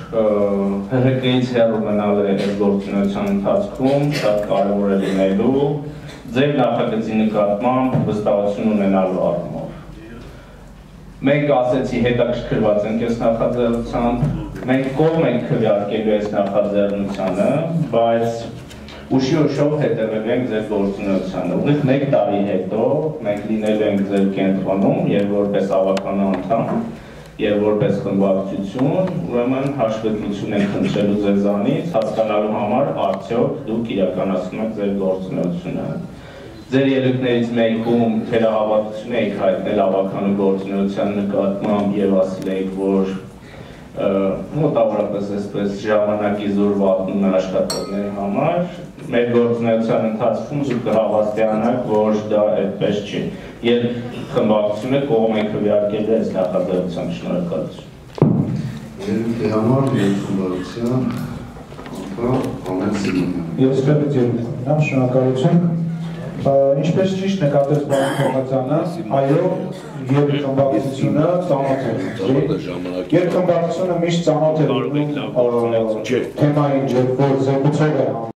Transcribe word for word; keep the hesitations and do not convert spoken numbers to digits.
հրրկից հեռու մնալ է այս գործունեության ընթացքում շատ կարևոր է լինելու ձեր նախագծի նկատմամբ վստահություն ունենալու առումով։ Մենք ասեցի հետաքրքրված ենք այս նախաձեռնությամբ, մենք կողմ ենք քվեարկելու այս նախաձեռնությանը, բայց ուշի ուշով հետևելու ենք ձեր գործունեությանը։ Ուղիղ մեկ տարի հետո մենք լինելու ենք ձեր կենտրոնում եւ որպես ավականո անդամ եւ որպես խմբակցություն, ուրեմն հաշվետվություն ենք խնդրելու ձեզանից, հասկանալու համար արդյոք դուք իրականացնում եք ձեր գործունեությունը։ Ձեր ելույթներից մեկում թերահավատություն եք հայտնել ավականո գործունեության նկատմամբ եւ ասել եք, որ մոտավորապես այսպես ժամանակի զուր վատնում է աշխատողների համար, մեր գործունեության ընթացքում դուք կհավաստիանաք, որ դա այդպես չի։ Եվ խմբակցությունը կողմ է քվեարկելու այս նախաձեռնության շնորհակալություն։ Ելույթի համար եւ խմբակցության անդամ Ամեն Սիմոնյան։ Ես ստեղծ ելույթ շնորհակալություն։ Ինչպես ճիշտ նկատեց պարոն Թողմասյանը, այո, եւ խմբակցությունը ծանոթ է։ Երբ խմբակցությունը միշտ ծանոթ է թեմային, որ զեկուցող է